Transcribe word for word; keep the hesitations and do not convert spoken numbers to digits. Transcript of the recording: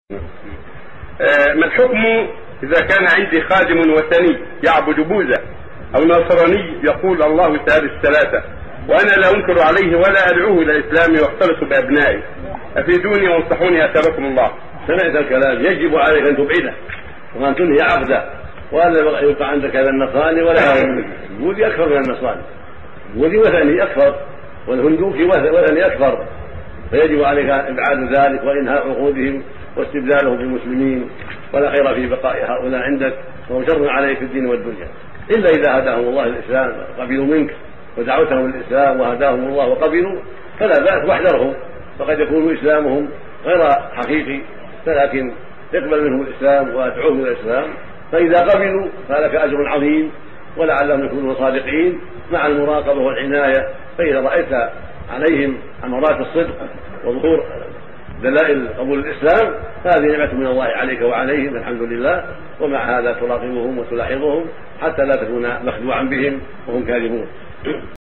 ما الحكم إذا كان عندي خادم وثني يعبد بوذا أو نصراني يقول الله ثالث ثلاثة، وأنا لا أنكر عليه ولا أدعوه إلى الإسلام واختلط بأبنائي، أفيدوني وانصحوني أثابكم الله. سمعت الكلام، يجب عليك أن تبعده وأن تنهي عقده، وألا يبقى عندك هذا النصراني ولا هذا البوذي أكثر من النصراني. البوذي وثني أكثر والهندوكي وثني أكثر، فيجب عليك إبعاد ذلك وإنهاء عقودهم واستبدالهم بالمسلمين، ولا خير في بقاء هؤلاء عندك، وهو شر عليك في الدين والدنيا، إلا إذا هداهم الله للإسلام قبلوا منك ودعوتهم للإسلام وهداهم الله وقبلوا فلا بأس، واحذرهم، فقد يكون إسلامهم غير حقيقي، فلكن تقبل منهم الإسلام وأدعوهم إلى الإسلام، فإذا قبلوا فلك أجر عظيم ولعلهم يكونوا صادقين مع المراقبة والعناية. فإذا رأيت عليهم أمارات الصدق وظهور دلائل قبول الإسلام فهذه نعمة من الله عليك وعليهم، الحمد لله، ومع هذا تراقبهم وتلاحظهم حتى لا تكون مخدوعا بهم وهم كاذبون.